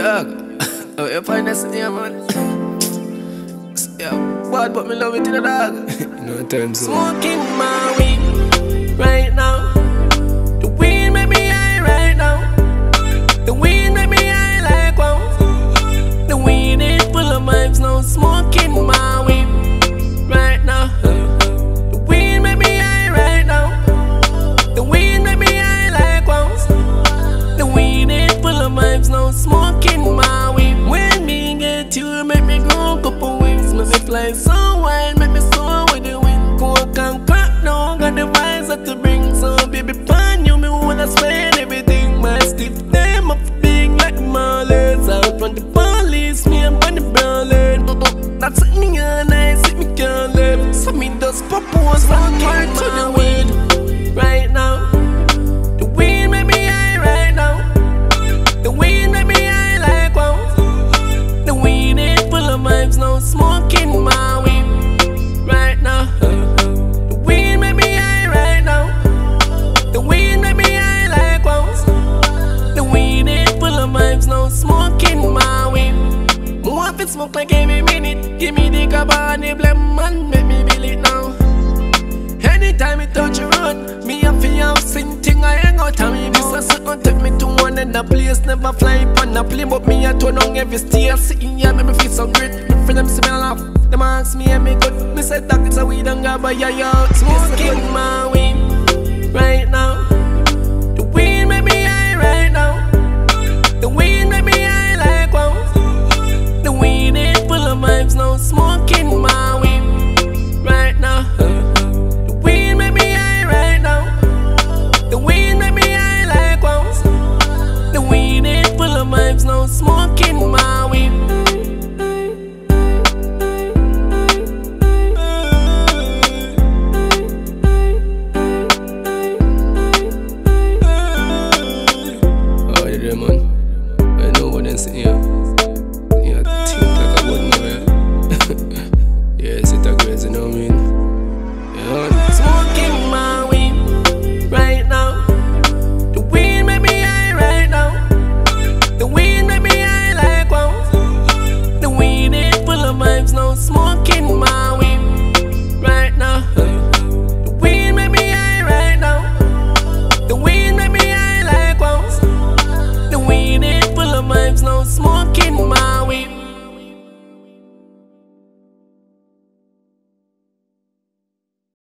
dog. Oh, you find us in here, man. Yeah, bad, but me love it in the dog. No time so. Smoking my weed right now. The weed make me high right now. The weed make me high like wow. The weed is full of vibes now. Smoking my weed right now. The weed make me high right now. The weed make me high like wow. The weed is full of vibes now. Smoking my weed. When me get you, make me grow couple wings. Make me fly so wide, make me soar with the wind. Coke and crack now, got the vibes that to bring. So baby, pan you, me wanna spend everything. My stiff them up big like the Marlins. Out from the police, me and Bunny Berlin. That's something nice, it me can't live. So me does propose, run right to the weed right now. The weed make me high right now. The weed make me high like wow. The weed is full of vibes now. Smoking my weed right now. The weed make me high right now. The weed make me high like wow. The weed is full of vibes now. Smoking my weed. More if it smoke like every minute. Give me the cabana blem man, make me feel it now. Anytime it touch a road, me a feel sing thing I hang out. And me this a second take me to one and the place. Never fly on a plane, but me a turn on every stair. Sitting here make me feel so great. My friend them see me laugh, them ask me and me good. Me said that it's a weed and grab a ya. Smoking my weed right now.